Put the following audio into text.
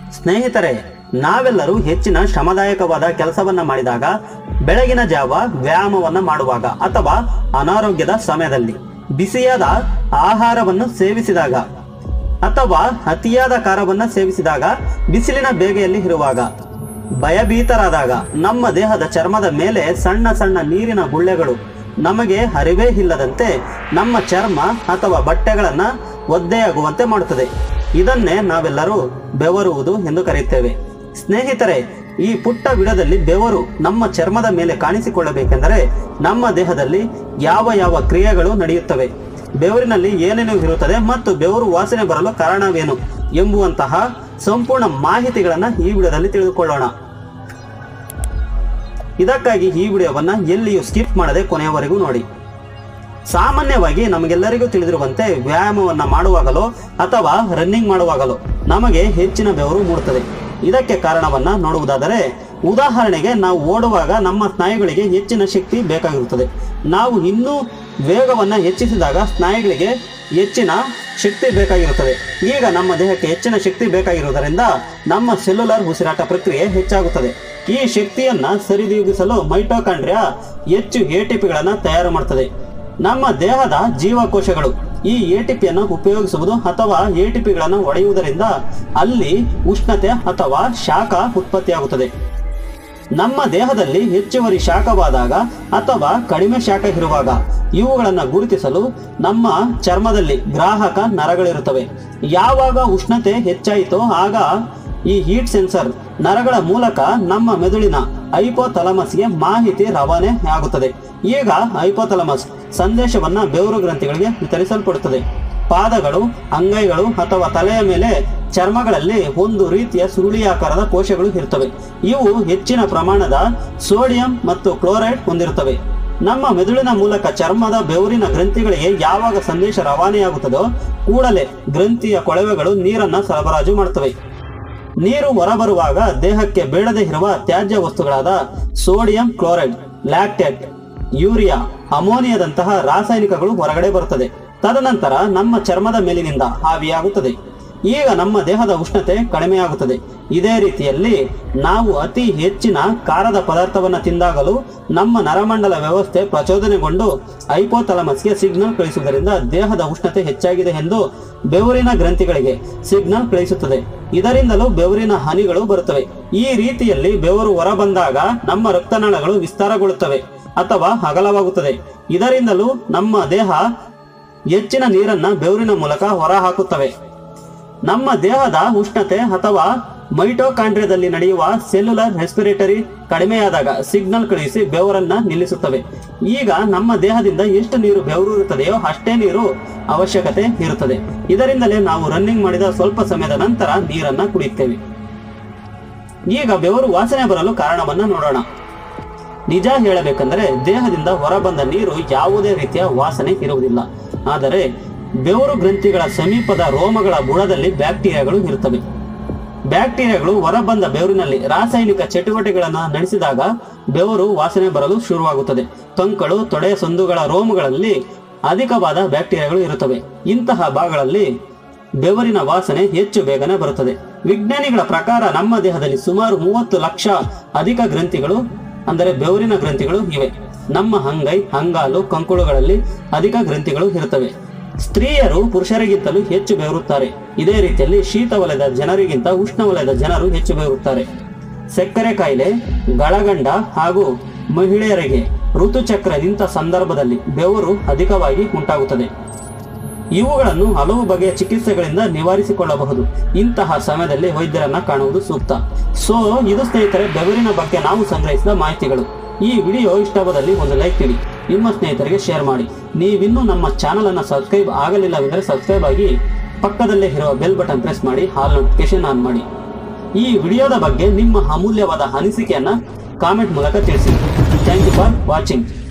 ಸ್ನೇಹಿತರೆ, ನಾವೆಲ್ಲರೂ ಹೆಚ್ಚಿನ ಶ್ರಮದಾಯಕವಾದ ಕೆಲಸವನ್ನ ಮಾಡಿದಾಗ, ಬೆಳಗಿನ ಜಾವ ವ್ಯಾಯಾಮವನ್ನ ಮಾಡುವಾಗ ಅಥವಾ ಅನಾರೋಗ್ಯದ ಸಮಯದಲ್ಲಿ, ಬಿಸಿಯಾದ ಆಹಾರವನ್ನು ಸೇವಿಸಿದಾಗ ಅಥವಾ ಅತಿಯಾದ ಖಾರವನ್ನ ಸೇವಿಸಿದಾಗ, ಬಿಸಿಲಿನ ಬೇಗೆಯಲ್ಲಿ ಇರುವಾಗ, ಭಯಭೀತರಾದಾಗ ನಮ್ಮ ದೇಹದ ಚರ್ಮದ ಮೇಲೆ ಸಣ್ಣ ಸಣ್ಣ ನೀರಿನ ಗುಳ್ಳೆಗಳು ನಮಗೆ ಅರಿವೇ ಇಲ್ಲದಂತೆ ನಮ್ಮ ಚರ್ಮ ಅಥವಾ ಬಟ್ಟೆಗಳನ್ನ ಒದ್ದೆಯಾಗುವಂತೆ ಮಾಡುತ್ತದೆ. ಇದನ್ನೇ ನಾವೆಲ್ಲರೂ ಬೆವರುವುದು ಎಂದು ಕರೆಯುತ್ತೇವೆ. ಸ್ನೇಹಿತರೆ, ಈ ಪುಟ್ಟ ವಿಡಿಯೋದಲ್ಲಿ ಬೆವರು ನಮ್ಮ ಚರ್ಮದ ಮೇಲೆ ಕಾಣಿಸಿಕೊಳ್ಳಬೇಕೆಂದರೆ ನಮ್ಮ ದೇಹದಲ್ಲಿ ಯಾವ ಯಾವ ಕ್ರಿಯೆಗಳು ನಡೆಯುತ್ತವೆ, ಬೆವರಿನಲ್ಲಿ ಏನೇನು ಇರುತ್ತದೆ ಮತ್ತು ಬೆವರು ವಾಸನೆ ಬರಲು ಕಾರಣವೇನು ಎಂಬುವಂತಹ ಸಂಪೂರ್ಣ ಮಾಹಿತಿಗಳನ್ನು ಈ ವಿಡಿಯೋದಲ್ಲಿ ತಿಳಿದುಕೊಳ್ಳೋಣ. ಇದಕ್ಕಾಗಿ ಈ ವಿಡಿಯೋವನ್ನ ಎಲ್ಲಿಯೂ ಸ್ಕಿಪ್ ಮಾಡದೆ ಕೊನೆಯವರೆಗೂ ನೋಡಿ. ಸಾಮಾನ್ಯವಾಗಿ ನಮಗೆಲ್ಲರಿಗೂ ತಿಳಿದಿರುವಂತೆ ವ್ಯಾಯಾಮವನ್ನ ಮಾಡುವಾಗಲೋ ಅಥವಾ ರನ್ನಿಂಗ್ ಮಾಡುವಾಗಲೋ ನಮಗೆ ಹೆಚ್ಚಿನ ಬೆವರು ಮೂಡುತ್ತದೆ. ಇದಕ್ಕೆ ಕಾರಣವನ್ನ ನೋಡುವುದಾದರೆ, ಉದಾಹರಣೆಗೆ ನಾವು ಓಡುವಾಗ ನಮ್ಮ ಸ್ನಾಯುಗಳಿಗೆ ಹೆಚ್ಚಿನ ಶಕ್ತಿ ಬೇಕಾಗಿರುತ್ತದೆ. ನಾವು ಇನ್ನೂ ವೇಗವನ್ನ ಹೆಚ್ಚಿಸಿದಾಗ ಸ್ನಾಯುಗಳಿಗೆ ಹೆಚ್ಚಿನ ಶಕ್ತಿ ಬೇಕಾಗಿರುತ್ತದೆ. ಈಗ ನಮ್ಮ ದೇಹಕ್ಕೆ ಹೆಚ್ಚಿನ ಶಕ್ತಿ ಬೇಕಾಗಿರುವುದರಿಂದ ನಮ್ಮ ಸೆಲ್ಯುಲರ್ ಉಸಿರಾಟ ಪ್ರಕ್ರಿಯೆ ಹೆಚ್ಚಾಗುತ್ತದೆ. ಈ ಶಕ್ತಿಯನ್ನ ಸರಿದೂಗಿಸಲು ಮೈಟೊಕಾಂಡ್ರಿಯಾ ಹೆಚ್ಚು ಎಟಿಪಿಗಳನ್ನು ತಯಾರು ಮಾಡುತ್ತದೆ. ನಮ್ಮ ದೇಹದ ಜೀವಕೋಶಗಳು ಈ ಎಟಿಪಿಯನ್ನು ಉಪಯೋಗಿಸುವುದು ಅಥವಾ ಎಟಿಪಿಗಳನ್ನು ಒಡೆಯುವುದರಿಂದ ಅಲ್ಲಿ ಉಷ್ಣತೆ ಅಥವಾ ಶಾಖ ಉತ್ಪತ್ತಿಯಾಗುತ್ತದೆ. ನಮ್ಮ ದೇಹದಲ್ಲಿ ಹೆಚ್ಚುವರಿ ಶಾಖವಾದಾಗ ಅಥವಾ ಕಡಿಮೆ ಶಾಖ ಇರುವಾಗ ಇವುಗಳನ್ನು ಗುರುತಿಸಲು ನಮ್ಮ ಚರ್ಮದಲ್ಲಿ ಗ್ರಾಹಕ ನರಗಳಿರುತ್ತವೆ. ಯಾವಾಗ ಉಷ್ಣತೆ ಹೆಚ್ಚಾಯಿತೋ ಆಗ ಈ ಹೀಟ್ ಸೆನ್ಸರ್ ನರಗಳ ಮೂಲಕ ನಮ್ಮ ಮೆದುಳಿನ ಹೈಪೋಥಾಲಮಸ್ಗೆ ಮಾಹಿತಿ ರವಾನೆ ಆಗುತ್ತದೆ. ಈಗ ಹೈಪೋಥಾಲಮಸ್ ಸಂದೇಶವನ್ನ ಬೆವರು ಗ್ರಂಥಿಗಳಿಗೆ ವಿತರಿಸಲ್ಪಡುತ್ತದೆ. ಪಾದಗಳು, ಅಂಗೈಗಳು ಅಥವಾ ತಲೆಯ ಮೇಲೆ ಚರ್ಮಗಳಲ್ಲಿ ಒಂದು ರೀತಿಯ ಸುರುಳಿಯಾಕಾರದ ಕೋಶಗಳು ಇರುತ್ತವೆ. ಇವು ಹೆಚ್ಚಿನ ಪ್ರಮಾಣದ ಸೋಡಿಯಂ ಮತ್ತು ಕ್ಲೋರೈಡ್ ಹೊಂದಿರುತ್ತವೆ. ನಮ್ಮ ಮೆದುಳಿನ ಮೂಲಕ ಚರ್ಮದ ಬೆವರಿನ ಗ್ರಂಥಿಗಳಿಗೆ ಯಾವಾಗ ಸಂದೇಶ ರವಾನೆಯಾಗುತ್ತದೋ ಕೂಡಲೇ ಗ್ರಂಥಿಯ ಕೊಳವೆಗಳು ನೀರನ್ನ ಸರಬರಾಜು ಮಾಡುತ್ತವೆ. ನೀರು ಹೊರಬರುವಾಗ ದೇಹಕ್ಕೆ ಬೇಡದೇ ಇರುವ ತ್ಯಾಜ್ಯ ವಸ್ತುಗಳಾದ ಸೋಡಿಯಂ ಕ್ಲೋರೈಡ್, ಲ್ಯಾಕ್ಟೇಟ್, ಯೂರಿಯಾ, ಅಮೋನಿಯಾದಂತಹ ರಾಸಾಯನಿಕಗಳು ಹೊರಗಡೆ ಬರುತ್ತದೆ. ತದನಂತರ ನಮ್ಮ ಚರ್ಮದ ಮೇಲಿನಿಂದ ಆವಿಯಾಗುತ್ತದೆ. ಈಗ ನಮ್ಮ ದೇಹದ ಉಷ್ಣತೆ ಕಡಿಮೆಯಾಗುತ್ತದೆ. ಇದೇ ರೀತಿಯಲ್ಲಿ ನಾವು ಅತಿ ಹೆಚ್ಚಿನ ಖಾರದ ಪದಾರ್ಥವನ್ನು ತಿಂದಾಗಲೂ ನಮ್ಮ ನರಮಂಡಲ ವ್ಯವಸ್ಥೆ ಪ್ರಚೋದನೆಗೊಂಡು ಹೈಪೋಥಾಲಮಸ್ಗೆ ಸಿಗ್ನಲ್ ಕಳಿಸುವುದರಿಂದ ದೇಹದ ಉಷ್ಣತೆ ಹೆಚ್ಚಾಗಿದೆ ಎಂದು ಬೆವರಿನ ಗ್ರಂಥಿಗಳಿಗೆ ಸಿಗ್ನಲ್ ಕಳಿಸುತ್ತದೆ. ಇದರಿಂದಲೂ ಬೆವರಿನ ಹನಿಗಳು ಬರುತ್ತವೆ. ಈ ರೀತಿಯಲ್ಲಿ ಬೆವರು ಹೊರಬಂದಾಗ ನಮ್ಮ ರಕ್ತನಾಳಗಳು ವಿಸ್ತಾರಗೊಳ್ಳುತ್ತವೆ ಅಥವಾ ಅಗಲವಾಗುತ್ತದೆ. ಇದರಿಂದಲೂ ನಮ್ಮ ದೇಹ ಹೆಚ್ಚಿನ ನೀರನ್ನ ಬೆವರಿನ ಮೂಲಕ ಹೊರಹಾಕುತ್ತವೆ. ನಮ್ಮ ದೇಹದ ಉಷ್ಣತೆ ಅಥವಾ ಮೈಟೊಕಾಂಡ್ರಿಯಾದಲ್ಲಿ ನಡೆಯುವ ಸೆಲ್ಯುಲರ್ ರೆಸ್ಪಿರೇಟರಿ ಕಡಿಮೆಯಾದಾಗ ಸಿಗ್ನಲ್ ಕಳುಹಿಸಿ ಬೆವರನ್ನ ನಿಲ್ಲಿಸುತ್ತವೆ. ಈಗ ನಮ್ಮ ದೇಹದಿಂದ ಎಷ್ಟು ನೀರು ಬೆವರು ಇರುತ್ತದೆಯೋ ಅಷ್ಟೇ ನೀರು ಅವಶ್ಯಕತೆ ಇರುತ್ತದೆ. ಇದರಿಂದಲೇ ನಾವು ರನ್ನಿಂಗ್ ಮಾಡಿದ ಸ್ವಲ್ಪ ಸಮಯದ ನಂತರ ನೀರನ್ನ ಕುಡಿಯುತ್ತೇವೆ. ಈಗ ಬೆವರು ವಾಸನೆ ಬರಲು ಕಾರಣವನ್ನ ನೋಡೋಣ. ನಿಜ ಹೇಳಬೇಕೆಂದರೆ ದೇಹದಿಂದ ಹೊರಬಂದ ನೀರು ಯಾವುದೇ ರೀತಿಯ ವಾಸನೆ ಇರುವುದಿಲ್ಲ. ಆದರೆ ಬೆವರು ಗ್ರಂಥಿಗಳ ಸಮೀಪದ ರೋಮಗಳ ಬುಡದಲ್ಲಿ ಬ್ಯಾಕ್ಟೀರಿಯಾಗಳು ಇರುತ್ತವೆ. ಬ್ಯಾಕ್ಟೀರಿಯಾಗಳು ಹೊರಬಂದ ಬೆವರಿನಲ್ಲಿ ರಾಸಾಯನಿಕ ಚಟುವಟಿಕೆಗಳನ್ನು ನಡೆಸಿದಾಗ ಬೆವರು ವಾಸನೆ ಬರಲು ಶುರುವಾಗುತ್ತದೆ. ಕಂಕಳು, ತೊಡೆಯ ಸಂದುಗಳ ರೋಮಗಳಲ್ಲಿ ಅಧಿಕವಾದ ಬ್ಯಾಕ್ಟೀರಿಯಾಗಳು ಇರುತ್ತವೆ. ಇಂತಹ ಭಾಗಗಳಲ್ಲಿ ಬೆವರಿನ ವಾಸನೆ ಹೆಚ್ಚು ಬೇಗನೆ ಬರುತ್ತದೆ. ವಿಜ್ಞಾನಿಗಳ ಪ್ರಕಾರ ನಮ್ಮ ದೇಹದಲ್ಲಿ ಸುಮಾರು 30 ಲಕ್ಷ ಅಧಿಕ ಗ್ರಂಥಿಗಳು ಅಂದರೆ ಬೆವರಿನ ಗ್ರಂಥಿಗಳು ಇವೆ. ನಮ್ಮ ಅಂಗೈ, ಅಂಗಾಲು, ಕಂಕುಳುಗಳಲ್ಲಿ ಅಧಿಕ ಗ್ರಂಥಿಗಳು ಇರುತ್ತವೆ. ಸ್ತ್ರೀಯರು ಪುರುಷರಿಗಿಂತಲೂ ಹೆಚ್ಚು ಬೆವರುತ್ತಾರೆ. ಇದೇ ರೀತಿಯಲ್ಲಿ ಶೀತ ವಲಯದ ಜನರಿಗಿಂತ ಉಷ್ಣ ವಲಯದ ಜನರು ಹೆಚ್ಚು ಬೆವರುತ್ತಾರೆ. ಸಕ್ಕರೆ ಕಾಯಿಲೆ, ಗಳಗಂಡ ಹಾಗೂ ಮಹಿಳೆಯರಿಗೆ ಋತುಚಕ್ರ ನಿಂತ ಸಂದರ್ಭದಲ್ಲಿ ಬೆವರು ಅಧಿಕವಾಗಿ ಉಂಟಾಗುತ್ತದೆ. ಇವುಗಳನ್ನು ಹಲವು ಬಗೆಯ ಚಿಕಿತ್ಸೆಗಳಿಂದ ನಿವಾರಿಸಿಕೊಳ್ಳಬಹುದು. ಇಂತಹ ಸಮಯದಲ್ಲಿ ವೈದ್ಯರನ್ನ ಕಾಣುವುದು ಸೂಕ್ತ. ಇದು ಸ್ನೇಹಿತರೆ ಬೆವರಿನ ಬಗ್ಗೆ ನಾವು ಸಂಗ್ರಹಿಸಿದ ಮಾಹಿತಿಗಳು. ಈ ವಿಡಿಯೋ ಇಷ್ಟವಾದಲ್ಲಿ ಒಂದು ಲೈಕ್ ನೀಡಿ, ನಿಮ್ಮ ಸ್ನೇಹಿತರಿಗೆ ಶೇರ್ ಮಾಡಿ. ನೀವಿನ್ನೂ ನಮ್ಮ ಚಾನಲ್ ಅನ್ನು ಸಬ್ಸ್ಕ್ರೈಬ್ ಆಗಲಿಲ್ಲವೆಂದರೆ ಸಬ್ಸ್ಕ್ರೈಬ್ ಆಗಿ ಪಕ್ಕದಲ್ಲೇ ಇರುವ ಬೆಲ್ ಬಟನ್ ಪ್ರೆಸ್ ಮಾಡಿ, ಆಲ್ ನೋಟಿಫಿಕೇಶನ್ ಆನ್ ಮಾಡಿ. ಈ ವಿಡಿಯೋದ ಬಗ್ಗೆ ನಿಮ್ಮ ಅಮೂಲ್ಯವಾದ ಅನಿಸಿಕೆಯನ್ನ ಕಾಮೆಂಟ್ ಮೂಲಕ ತಿಳಿಸಿ. Thank you for watching.